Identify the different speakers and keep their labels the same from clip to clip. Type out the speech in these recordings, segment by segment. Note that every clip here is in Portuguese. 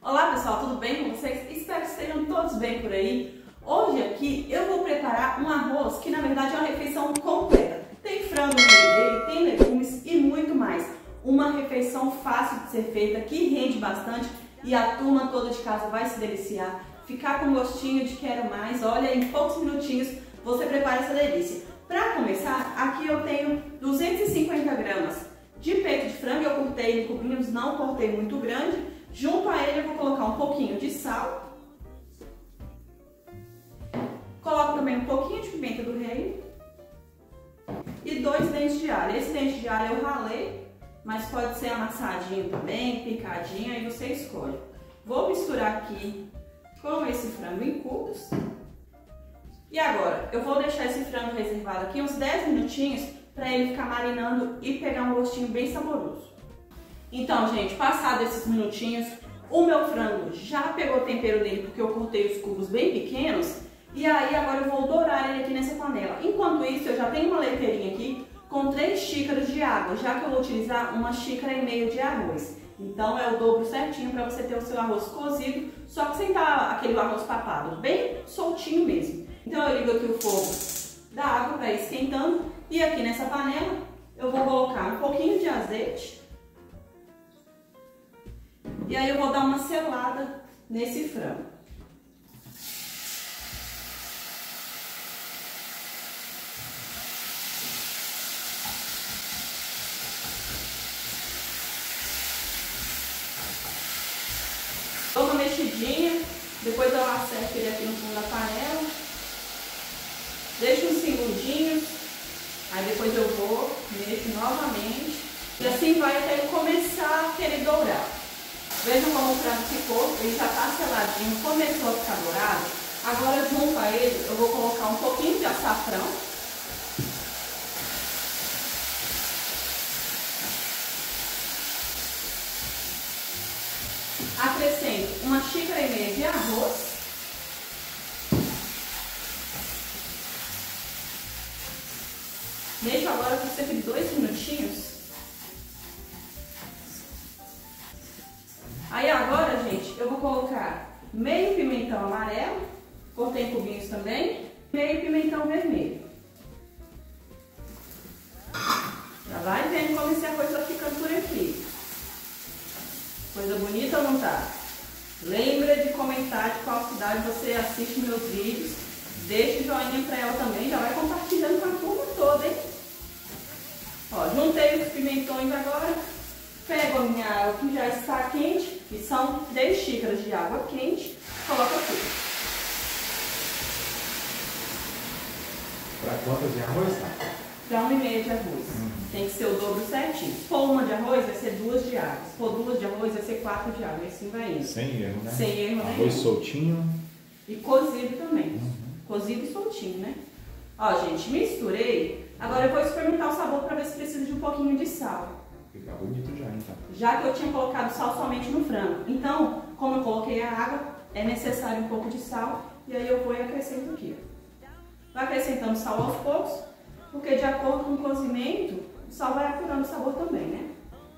Speaker 1: Olá pessoal, tudo bem com vocês? Espero que estejam todos bem por aí. Hoje aqui eu vou preparar um arroz que na verdade é uma refeição completa. Tem frango no meio dele, tem legumes e muito mais. Uma refeição fácil de ser feita, que rende bastante e a turma toda de casa vai se deliciar. Ficar com gostinho de quero mais, olha, em poucos minutinhos você prepara essa delícia. Para começar, aqui eu tenho 250 gramas de peito de frango, eu cortei em cubinhos, não cortei muito grande. Junto a ele eu vou colocar um pouquinho de sal. Coloco também um pouquinho de pimenta do reino. E 2 dentes de alho. Esse dente de alho eu ralei, mas pode ser amassadinho também, picadinho, aí você escolhe. Vou misturar aqui com esse frango em cubos. E agora, eu vou deixar esse frango reservado aqui uns 10 minutinhos para ele ficar marinando e pegar um gostinho bem saboroso. Então, gente, passado esses minutinhos, o meu frango já pegou tempero nele porque eu cortei os cubos bem pequenos. E aí agora eu vou dourar ele aqui nessa panela. Enquanto isso, eu já tenho uma leiteirinha aqui com 3 xícaras de água, já que eu vou utilizar 1,5 xícaras de arroz. Então é o dobro certinho para você ter o seu arroz cozido, só que sem dar aquele arroz papado, bem soltinho mesmo. Então eu ligo aqui o fogo da água para ir esquentando e aqui nessa panela eu vou colocar um pouquinho de azeite. E aí eu vou dar uma selada nesse frango. Dou uma mexidinha, depois eu acerto ele aqui no fundo da panela. Deixo uns segundinhos, aí depois eu vou, mexo novamente. E assim vai até ele começar a querer dourar. Vejam como o frango ficou, ele já está seladinho, começou a ficar dourado. Agora junto a ele eu vou colocar um pouquinho de açafrão. Acrescento 1,5 xícaras de arroz. Deixo agora por cerca de 2 minutinhos. Aí agora, gente, eu vou colocar meio pimentão amarelo, cortei em cubinhos também, meio pimentão vermelho. Já vai vendo como esse arroz vai ficando por aqui. Coisa bonita ou não tá? Lembra de comentar de qual cidade você assiste meus vídeos. Deixa o joinha pra ela também, já vai compartilhando com a turma toda, hein? Ó, juntei os pimentões agora. Pego a minha água que já está quente, que são 3 xícaras de água quente, coloco aqui.
Speaker 2: Para quantas de arroz?
Speaker 1: Para 1,5 de arroz. Tem que ser o dobro certinho. Se for 1 de arroz, vai ser 2 de água. Se for 2 de arroz, vai ser 4 de água. E assim vai indo.
Speaker 2: Sem erro, né?
Speaker 1: Sem erro, né?
Speaker 2: Arroz soltinho.
Speaker 1: E cozido também. Cozido e soltinho, né? Ó, gente, misturei. Agora eu vou experimentar o sabor para ver se precisa de um pouquinho de sal.
Speaker 2: Fica bonito já, então.
Speaker 1: Já que eu tinha colocado sal somente no frango. Então, como eu coloquei a água, é necessário um pouco de sal. E aí eu vou e acrescento aqui. Vai acrescentando sal aos poucos, porque de acordo com o cozimento, o sal vai apurando o sabor também, né?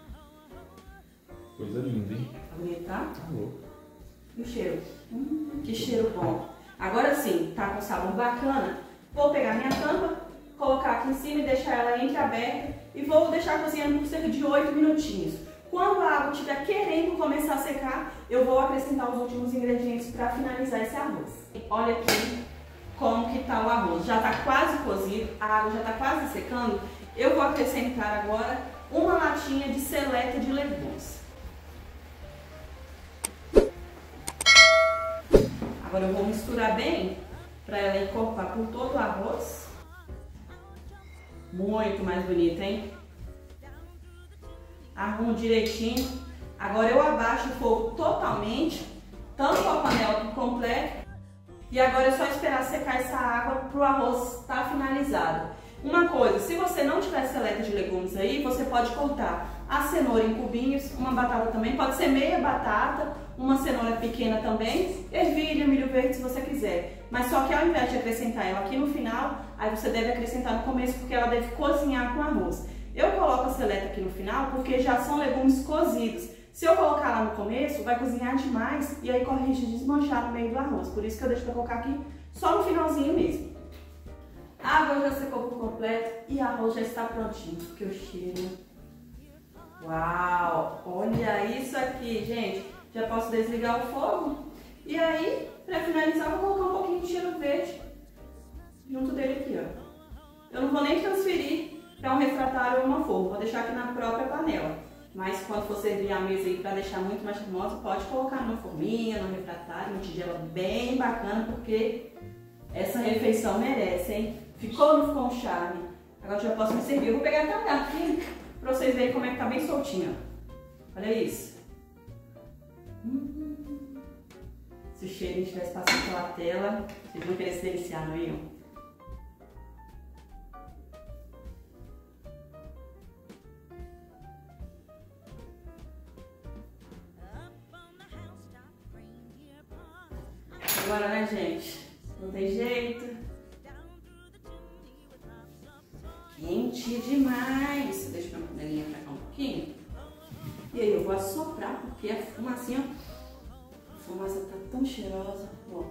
Speaker 2: Coisa linda, hein?
Speaker 1: Bonito, tá?
Speaker 2: Tá louco.
Speaker 1: E o cheiro? Que cheiro bom. Agora sim, tá com sabor bacana. Vou pegar minha tampa, colocar aqui em cima e deixar ela entreaberta e vou deixar cozinhando por cerca de 8 minutinhos. Quando a água estiver querendo começar a secar, eu vou acrescentar os últimos ingredientes para finalizar esse arroz. Olha aqui como que tá o arroz. Já está quase cozido, a água já está quase secando. Eu vou acrescentar agora uma latinha de seleta de legumes. Agora eu vou misturar bem para ela encorpar por todo o arroz. Muito mais bonito, hein? Arrumo direitinho. Agora eu abaixo o fogo totalmente, tampo a panela por completo. E agora é só esperar secar essa água para o arroz estar finalizado. Uma coisa, se você não tiver seleta de legumes aí, você pode cortar a cenoura em cubinhos, uma batata também, pode ser meia batata, uma cenoura pequena também, ervilha, milho verde se você quiser. Mas só que ao invés de acrescentar ela aqui no final, aí você deve acrescentar no começo porque ela deve cozinhar com arroz. Eu coloco a seleta aqui no final porque já são legumes cozidos. Se eu colocar lá no começo, vai cozinhar demais e aí corre risco de desmanchar no meio do arroz. Por isso que eu deixo pra colocar aqui só no finalzinho mesmo. A água já secou por completo e o arroz já está prontinho. Que o cheiro. Uau! Olha isso aqui, gente. Já posso desligar o fogo. E aí, para finalizar, eu vou colocar um pouquinho de cheiro verde junto dele aqui, ó. Eu não vou nem transferir para um refratário ou uma forma, vou deixar aqui na própria panela. Mas quando for servir a mesa aí para deixar muito mais charmosa, pode colocar numa forminha, num refratário, uma tigela bem bacana, porque essa refeição merece, hein? Ficou ou não ficou um charme? Agora já posso me servir. Eu vou pegar até um garfinho para vocês verem como é que tá bem soltinho. Olha isso. Se o cheirinho estivesse passando pela tela, vocês vão querer se deliciar, não iam? Agora, né, gente? Não tem jeito. Quente demais. Deixa eu minha panelinha pra cá um pouquinho. E aí eu vou assoprar, porque a fumacinha, a fumaça tá tão cheirosa. Ó,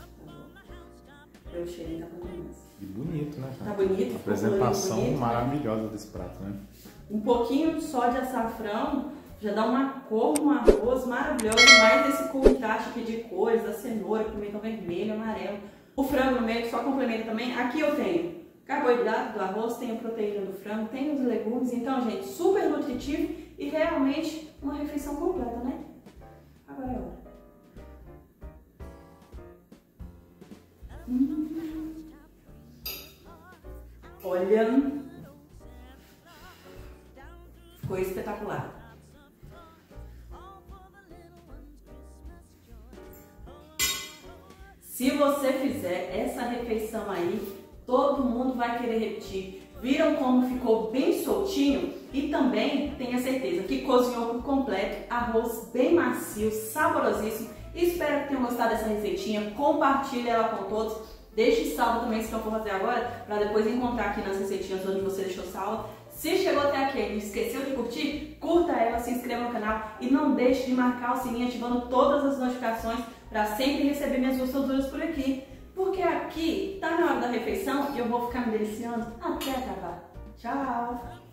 Speaker 1: o cheirinho tá bom demais.
Speaker 2: E bonito, né, cara?
Speaker 1: Tá bonito.
Speaker 2: A apresentação
Speaker 1: bonito,
Speaker 2: maravilhosa, né, desse prato, né?
Speaker 1: Um pouquinho só de açafrão já dá uma cor, um arroz maravilhoso, mais esse contraste aqui de cores, da cenoura, pimentão vermelho, amarelo. O frango no meio que só complementa também. Aqui eu tenho carboidrato do arroz, tenho proteína do frango, tenho os legumes. Então, gente, super nutritivo e realmente uma refeição completa, né? Agora é hora. Olha, ficou espetacular. Se você fizer essa refeição aí, todo mundo vai querer repetir. Viram como ficou bem soltinho? E também tenha certeza que cozinhou por completo, arroz bem macio, saborosíssimo. Espero que tenham gostado dessa receitinha, compartilhe ela com todos. Deixe salvo também se não for fazer agora, para depois encontrar aqui nas receitinhas onde você deixou salvo. Se chegou até aqui e esqueceu de curtir, curta ela, se inscreva no canal e não deixe de marcar o sininho ativando todas as notificações para sempre receber minhas gostosuras por aqui. Porque aqui tá na hora da refeição e eu vou ficar me deliciando até acabar. Tchau!